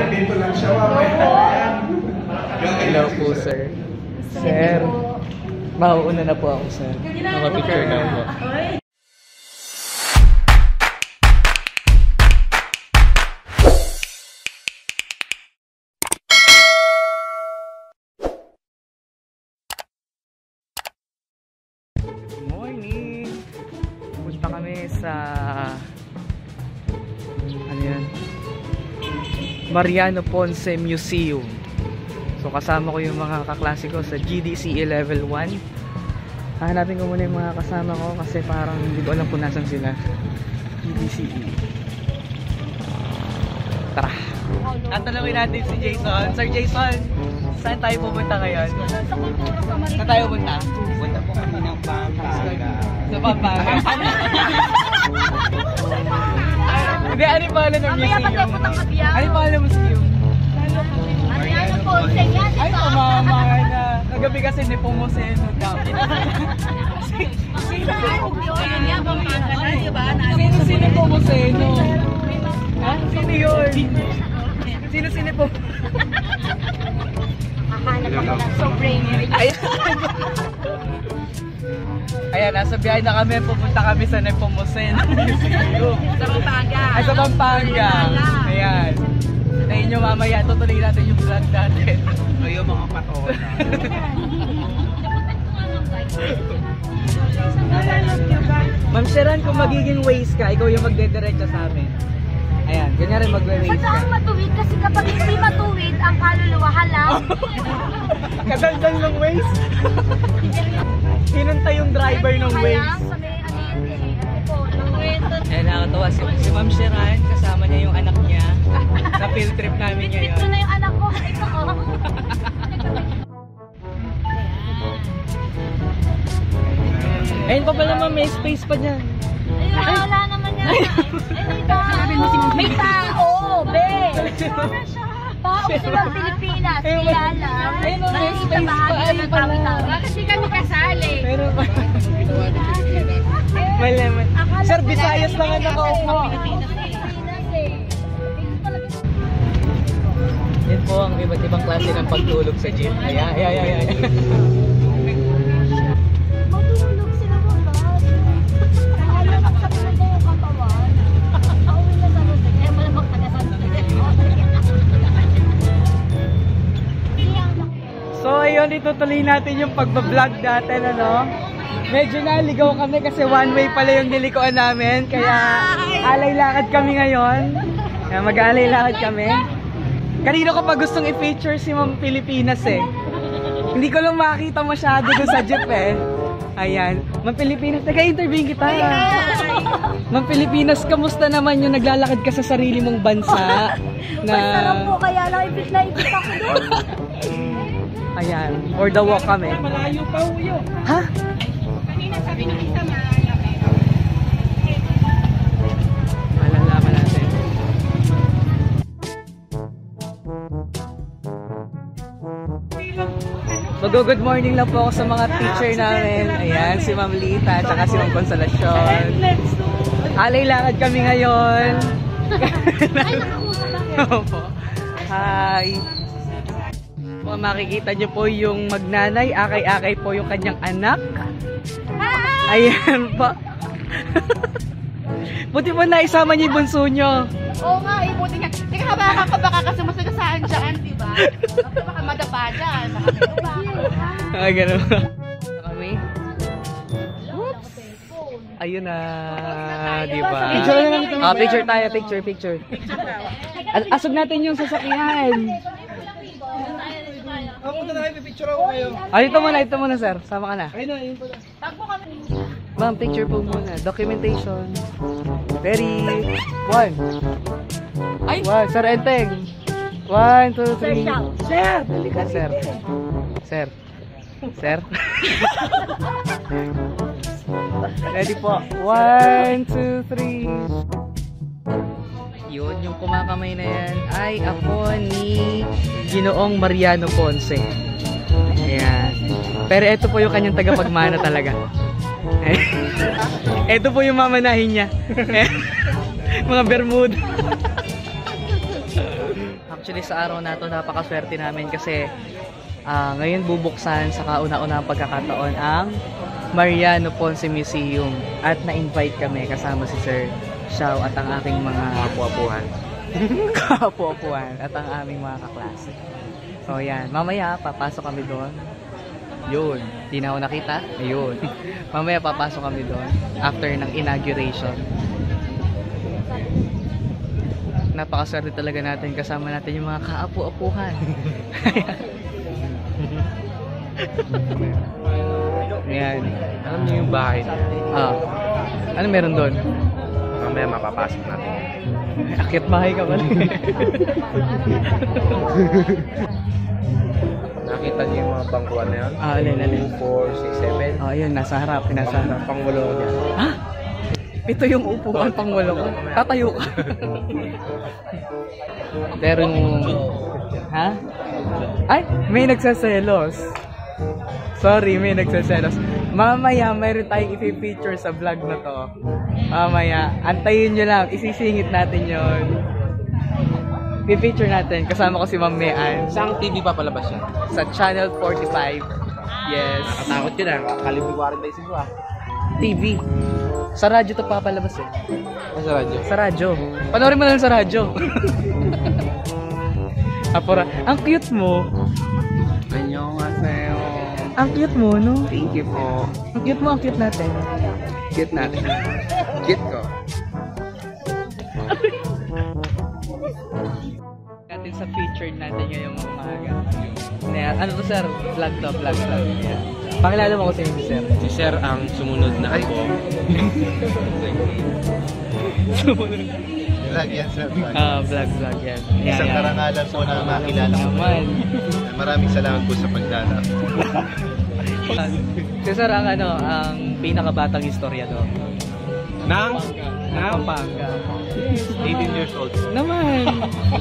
nandito lang siya mamaya. Hello po, sir. Sir, mauuna na po ako, sir. Nakapicture na po. Good morning! Punta kami sa ano yan? Mariano Ponce Museum. So kasama ko yung mga kaklase ko sa GDCE Level 1. Hanapin ko muna yung mga kasama ko kasi parang hindi ko alam kung nasan sila. GDCE. Tara! Tatanungin natin si Jason. Sir Jason, saan tayo pupunta ngayon? Saan tayo pupunta? Punta po kami ng Pampanga. Sa Pampanga? Hindi, ano yung pangalan ng museum? Ano yung pangalan ng museum? Mariano Ponce yan, Ay, mama na. Nagabi kasi ni Pomoceno daw. Sino Pomoceno? Ha? Sino yun? Sino po? Hahanap ako ng sobrang Ayan, nasa biyahe na kami. Pupunta kami sa Nepomuceno Museum. Sa Pampanga. Ay, sa Pampanga. Ayan. Tayo nyo mamaya, tutuloy natin yung vlog natin. Ayaw mga patola. Ma'am Sharon, kung magiging waste ka, ikaw yung magdediretso sa amin. Ayan, ganyan rin magwe-waste ka. Saan matuwid? Kasi kapag hindi matuwid, ang kaluluwa halang. Kadaldal ng waste. Hinunta yung driver ng waste. Ayan, nakakatawa si Ma'am Sharon, kasama niya yung anak niya sa field trip namin ngayon. Ito na yung anak ko. Ito ko. Ayun pa pala ma'am, may space pa dyan. Ay, wala naman yan. May tao, be. Tao silang Pilipinas. Kaya lang. Nakikita bahagi ng tao-tao. Kasi kami kasali. Pero pa. Malaman. Sir, Visayas lang ang nakaupo. Yan po ang iba't ibang klase ng pagtulog sa jeep. Ayan. Matulog sila mo ba? Kaya nakaksabi na ko yung katawan. Pauwi na sa Rosek. Kaya malamang pagkasan sa So ayun, itutuloy natin yung pagbablog natin, ano? Medyo naligaw kami kasi one way pala yung nilikuan namin. Kaya alay lakad kami ngayon. Kaya mag-alay lakad kami. Kanino ko pa gustong i-feature si Ma'am Pilipinas eh. Hindi ko lang makakita masyado doon sa jeep eh. Ayan. Ma'am Pilipinas, nag-interview kita. Ma'am Pilipinas, kamusta naman yung naglalakad ka sa sarili mong bansa? Masarap po, kaya lang ibig na ibig ako doon. Ayan. For the walk kami. Malayo pa uyo. Ha? Kanina sabi ni Isa malaki. Malalaman natin. Mag-good morning lang po ako sa mga teacher namin. Ayan, si Ma'am Lita, at si Ma'am Consolacion. Alay lakad kami ngayon. Opo. Hi. Kung makikita nyo po yung magnanay, akay-akay po yung kanyang anak. Ayan po. Buti po naisama niyo yung bunso nyo. Oo nga, buti nga. Teka, habakan ka baka kasi masagasaan dyan, diba? Baka madapa dyan. Ay, gano'n. Kami. Oops. Ayun na. Diba? Picture tayo. Picture. Asog natin yung sasakyan. Punta na kayo, pipicture ako kayo. Ito muna sir. Sama ka na. Ayun na, yun pala. Ma'am, picture po muna. Documentation. Ready? 1. Ay! 1. Sir Enteng. 1, 2, 3. Sir! Halika, sir. Sir. Ready po. 1, 2, 3. Yun, yung kumakamay na yan ay ako ni Ginoong Mariano Ponce. Ayan. Pero ito po yung kanyang tagapagmana talaga. Ito po yung mamanahin niya. Mga Bermuda. Actually sa araw na to napakaswerte namin kasi ngayon bubuksan sa kauna-unang pagkakataon ang Mariano Ponce Museum at na-invite kami kasama si Sir Xiao at ang aking mga kapuapuan at ang aming mga kaklase. So yan, mamaya papasok kami doon. Yun, di na ako nakita. Ayun. Mamaya papasok kami doon after ng inauguration. Napakaswerte talaga natin kasama natin yung mga kaapu-apuhan. Ayan. Alam niyo yung bahay na Ano meron doon? mamaya mapapasok natin. Akit bahay ka pala. Nakita niyo yung mga bangkuan na yun? Alin. 2, 4, 6, 7. Ayun, nasa harap. Pangwalo ko dyan. Ha? Ito yung upuan pang walo ko. Tatayo ka. Pero ha? Ay, may nagsaselos. Sorry, may nagsaselos. Mamaya mayroon tayong i-feature sa vlog na to. Mamaya, antayin nyo lang. Isisingit natin yon. I-feature natin. Kasama ko si Ma'am Mean. Saan TV pa palabas yan? Sa Channel 45. Yes. Nakatakot yun ah. Kalibre 45 ah. TV. Sa radyo to papalabas eh. Sa radyo? Sa radyo. Panoorin mo na lang sa radyo. Apora, ang cute mo. Annyeonghaseyo. Ang cute mo, no? Thank you po. Ang cute mo, ang cute natin. Cute natin. Cute ko. Natin sa featured natin ngayong mga umaga. Ano to sir? Vlog to, vlog. Yeah. Pakilala mo ko sa inyo sir. Si Sir ang sumunod na ako. Sumunod. Vlog yan, sir. Vlog yan. Isang karangalan po na makilala ko. Naman. Maraming salamat po sa pagdala. Si sir ang ang pinakabatang istorya do. Nang? Pampanga. 18 years old. Naman.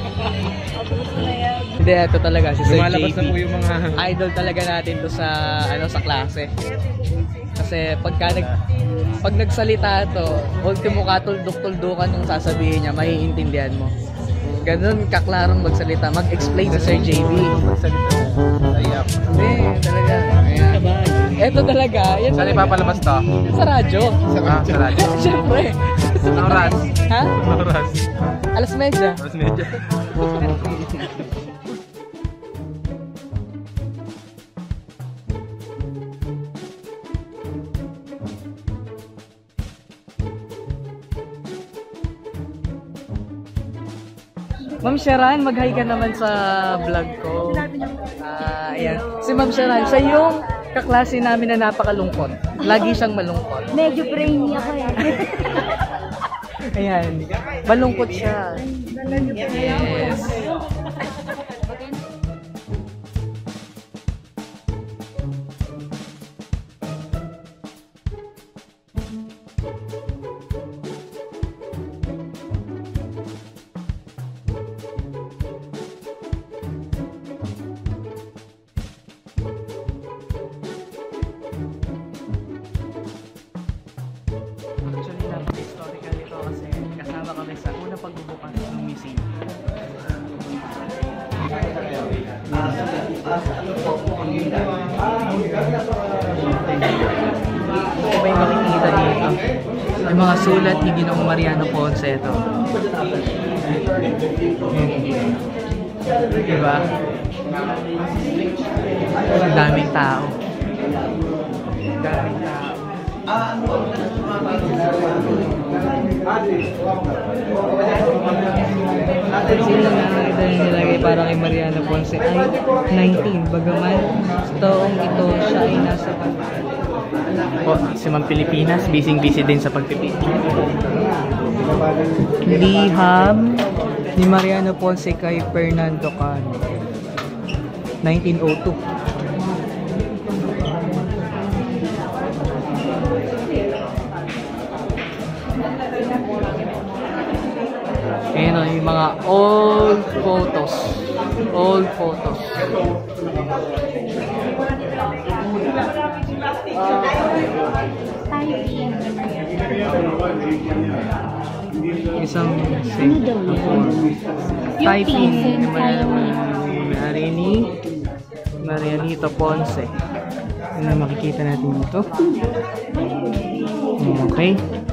Hindi, ito talaga si Sir Lumalabas JB. na po yung mga... Idol talaga natin to sa sa klase. Kasi pag nagsalita to, ultimo katuldok-tuldukan yung sasabihin niya, maiintindihan mo. Ganun kaklarong magsalita, mag-explain sa Sir JB. Hindi, talaga. Ayan. Ito talaga. Yan Saan talaga. ipapalabas to? Sa radyo. Sa radyo. Siyempre. Anong oras? Ha? Anong oras? 12:30. Oras medyo. Ma'am Sharan, mag-hi ka naman sa vlog ko. Ayan. Si Ma'am Sharan, siya yung kaklase namin na napakalungkot. Lagi siyang malungkot. Medyo brainy ako eh. Ayan. Malungkot siya. Yes. Actually, napaka-historical ito kasi kasama kami sa unang pagbubukas ng museum. Ito ba yung makikita dito? Yung mga sulat ni Ginoong Mariano Ponce ito. Diba? Ang daming tao. Daming tao. Sila nga ito yung nilagay para kay Mariano Ponce ay 19. Bagaman taong ito siya ay nasa si Ma'am Pilipinas, busy din sa pagpipicture. Liham ni Mariano Ponce kay Fernando Cano 1902. Ayan o, yung mga old photos. Isang safe na form. Taiping. Marianito Ponce. Ano na makikita natin dito? Okay.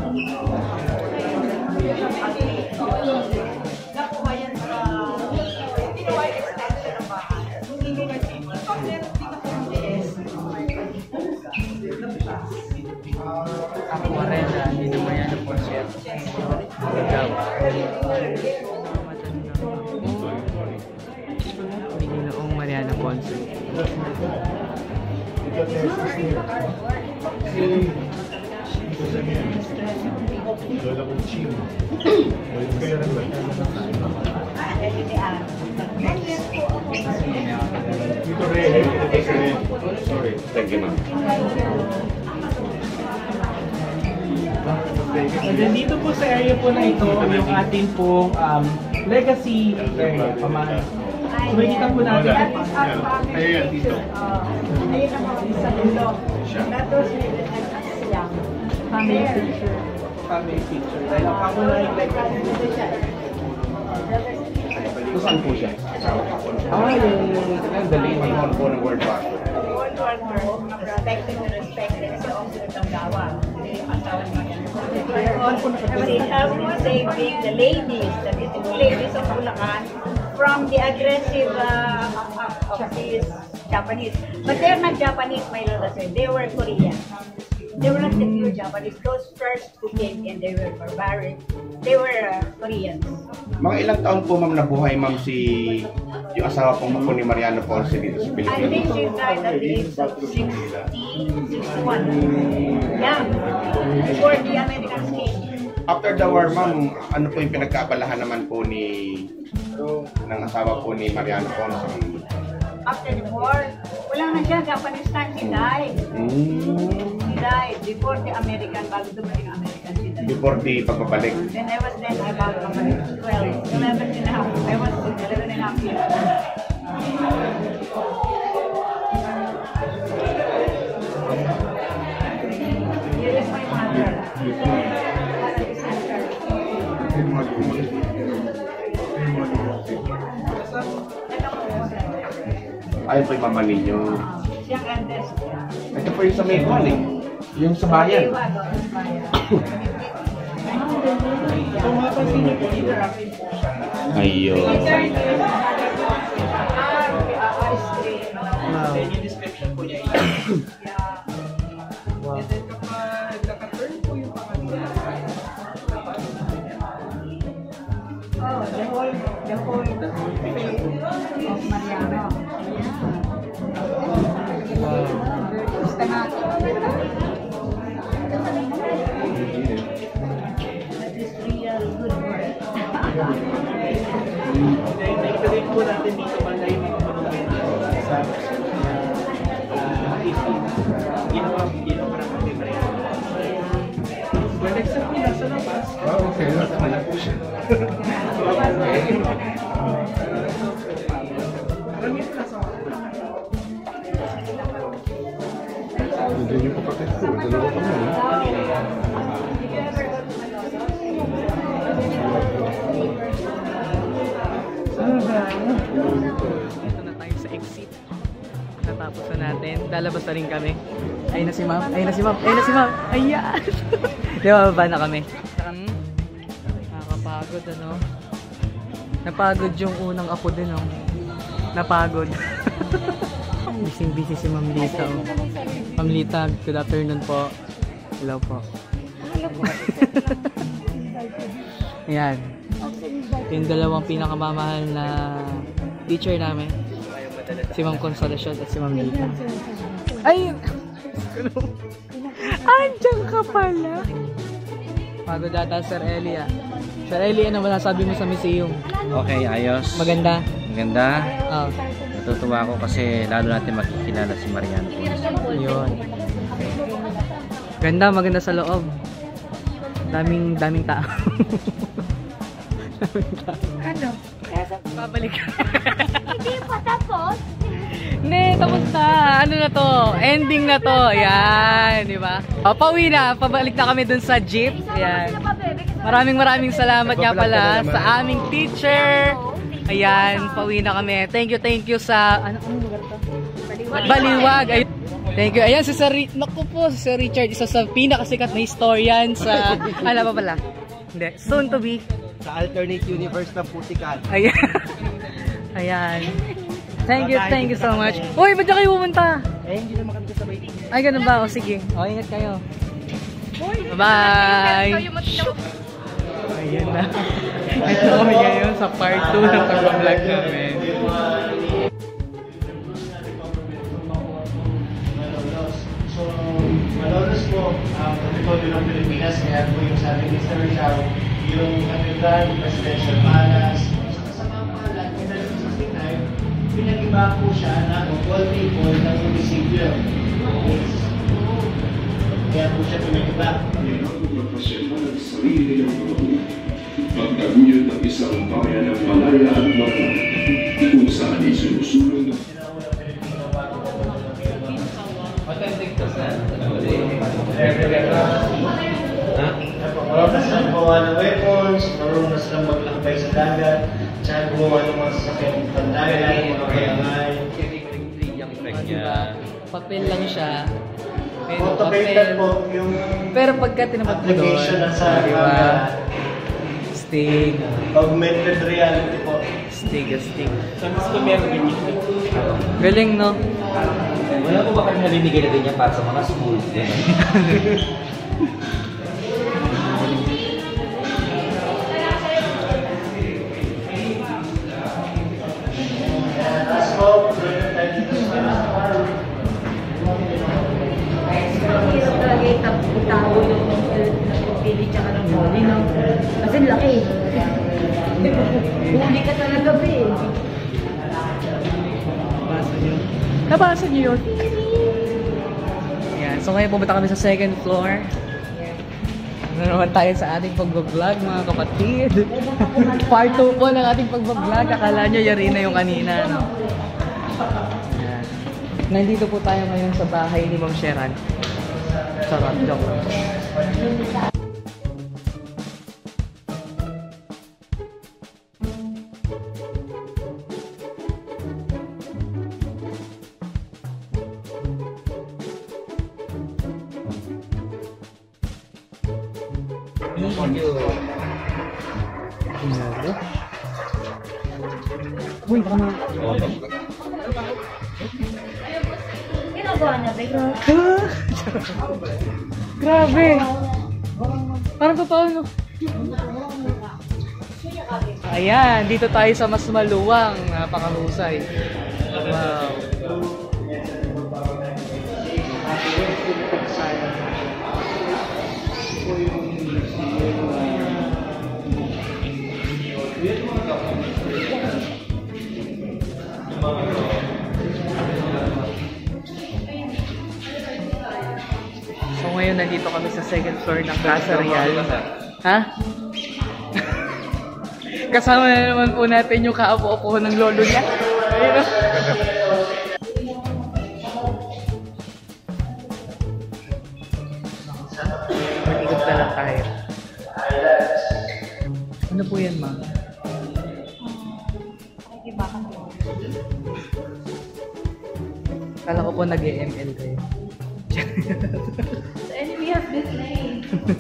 Aquarela, hindi naman yan ang Ponce. Pinoong Mariano Ponce. Thank you, ma'am. And then dito po sa area po na ito, yung ating pong legacy area, pamana. So makikita po natin. Ayan, dito. Ayun naman sa dulo. That was family picture. Family picture. Dahil ang pangunahing legacy. Saan po siya? Yung the lady. One word back. World War II, protecting and respecting sa officer ng gawa. Saving the ladies, the beautiful ladies of Bulacan from the aggressive of these Japanese. But they're not Japanese, my Lord, they were Korean. They were not the pure Japanese. Those first who came in, they were barbaric. They were Koreans. Mga ilang taon po ma'am nabuhay ma'am yung asawa pong po ni Mariano Ponce dito sa I Pilipinas? think she died at the age of 60, 61. Young. Before the Americans came. After the war ma'am, ano po yung pinagkaabalahan naman po ng asawa po ni Mariano Ponce? After the war, wala na siya, Japanese time, he died. He died before the American, bago dumating ang American, he died. Before the pagbabalik. Then I was then about 12, 11 and a half. I was 11 and a half years. Here is my mother. Ayun po yung mama ninyo. Siyang eldest. Ito po yung sa Maywan eh. Yung sa bayan. So mapapansin niyo po, interactive po siya. Ayun. Then yung description po niya. Wow. And then kapag naka-turn po yung pangalan. Oh, the whole faith of Mariano. Wow. That is real good work. Then nakita din po natin dito banda yung mga monumento sa ginawa ng mga Mariano. Well, except po nasa labas. Okay, nasa pala po siya. Hindi niyo kapatid ko, dalawa pa mo. Ito na tayo sa exit. Natapos na natin. Lalabas na rin kami. Ayun na si ma'am. Ayun na si ma'am. Ayun na si ma'am. Ayan. Di ba, baba na kami. Nakakapagod, ano? Napagod yung unang apo din, oh. Napagod. Busy si Ma'am Lita, oh. Ma'am Lita, good afternoon po. Hello po. Ayan. Yung dalawang pinakamamahal na teacher namin. Si Ma'am Consolacion at si Ma'am Lita. Ay! Andiyan ka pala! Pagod data, Sir Elia. Sir Elia, ano masasabi mo sa museum? Okay, ayos. Maganda? Maganda. Oh. Natutuwa ako kasi lalo natin makikilala si Mariano Ponce. Yun. Ganda, maganda sa loob. Daming tao. Ano? Babalik ka. Hindi pa tapos. Ne, tapos na. Ano na to? Ending na to. Yan, di ba? O, pauwi na. Pabalik na kami dun sa jeep. Yan. Isa pa, bebe, kasi Maraming salamat nga pala sa aming teacher. Ayan, pauwi na kami. Thank you sa ano lugar to? Baliwag. Ayun. Thank you. Ayan si Sir naku po, si Sir Richard, isa sa pinakasikat na historian sa ano pa pala? Hindi, soon to be Sa alternate universe ng Putikan. Ayan. Ayan. Thank you so much. Uy, ba't dyan kayo pumunta? Hindi naman kami kasabay dito. Ay, ganun ba? O, sige. O, ingat kayo. Bye-bye! Ayan na. Ito kami ngayon sa part 2 ng pag-vlog namin. So, Malolos po, Kapitolyo ng Pilipinas, kaya po yung sabi ni Sir Chow, yung Katedral, Presidential Palace, sa mga palat, in 1969, pinag-iba po siya ng wallpaper ng munisipyo. Kaya po siya pinag-iba. Profesional ang sarili nilang pamumuno. Pagtaguyod ng isang bayan ng malaya at mata, kung saan isinusulong ng Marunong na gumawa ng weapons, marunong na silang maglakbay sa dagat, tsaka gumawa ng mga sasakyan ng pandayan, mga kayangay. Diba? Papel lang siya. Pero Automated po yung Pero pagka tinapat mo doon, application na sa diba? Stig. augmented reality po. Stig. Galing, no? Wala po ba kami nalimigay na ganyan para sa mga school? Tapos po, pwede tayo dito sa Hirap talaga itao yung pili tsaka ng huli, no? Kasi laki. Huli ka talaga, be. Nabasa niyo yun? Yan. So ngayon pumunta kami sa second floor. Ano naman tayo sa ating pag-vlog, mga kapatid. Part 2 po ng ating pag-vlog. Akala nyo yari na yung kanina, no? Yan. Nandito po tayo ngayon sa bahay ni Ma'am Sheran. Sarap, joke lang. Uy, baka na. Ginagawa niya, be. Grabe! Parang totoo, no? Ayan, dito tayo sa mas maluwang. Napakahusay. Wow. So ngayon nandito kami sa second floor ng Plaza Real. Ha? Kasama na naman po natin yung kaapo-apo ng lolo niya. Ayun o. Mag-ikot na lang tayo. Ano po yan, ma'am? Kala ko po nag-ML kayo. The enemy has been slain.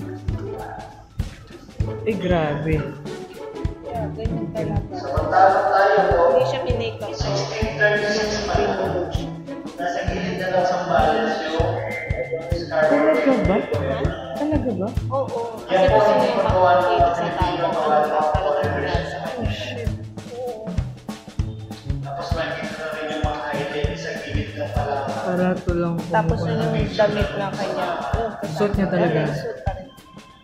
Eh, grabe. Yeah, ganyan talaga. Samantala tayo po, Hindi siya pinake-up. 1636 pa rin. Nasa gilid na lang sa balance yung Talaga ba? Talaga ba? Oo. Kasi gusto niya yung makakita sa tao. Talagang nasa. Oh, shit. tapos nakita na rin yung mga highlight sa gilid na pala. Parato lang po. Tapos yung damit na kanya. Suot niya talaga. Suot pa rin.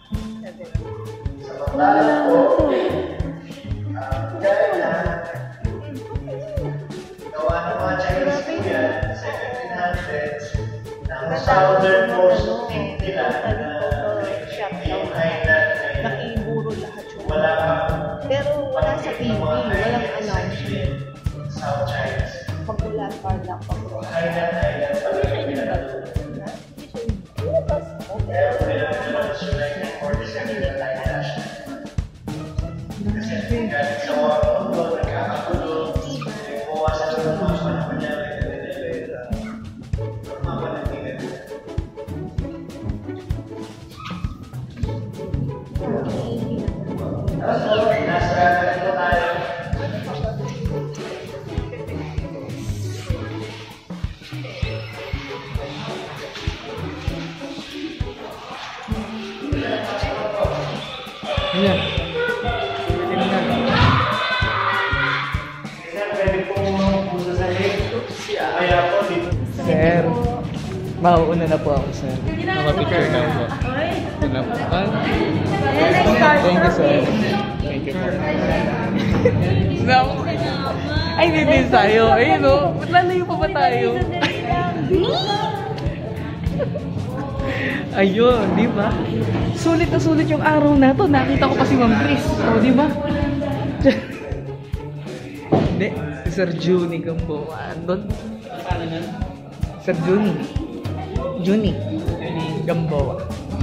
Samantala po, dahil na gawa ng mga Chinese po yan, 1700s, ng southernmost tip nila na yung island ay Nakiburo lahat yun. wala Pero wala sa TV. Walang announcement. South China Sea. Pag wala pa lang. Island. Kaya po nila 1947 ang international Mauuna na po ako, sir. Nakapicture na po. Una po. Thank you, sir. Thank you, sir. Ay, hindi din tayo. Ayun, no? Ba't lalayo pa ba tayo? Ayun, di ba? Sulit na sulit yung araw na to. Nakita ko pa si Ma'am Chris. O, di ba? Hindi, si Sir Juni Gamboa. Andun? Sir Juni. Juni Gamboa.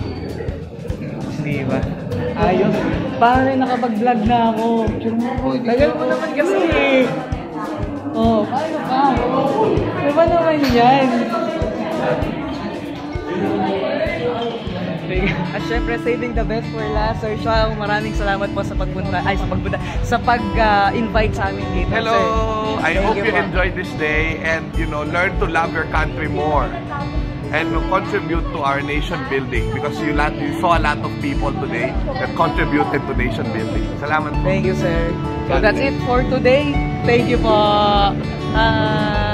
Di ba? Ayos. Pare, nakapag-vlog na ako. Tagal mo naman kasi eh. Oh, paano pa? Diba naman yan? At syempre, saving the best for last. Sir Xiao, maraming salamat po sa pagpunta, sa pag-invite sa amin dito. Hello! Sir. I hope you po. enjoyed this day and, you know, learn to love your country more and contribute to our nation building because you saw a lot of people today that contributed to nation building. Salamat po. Thank you, sir. So that's it for today. Thank you po.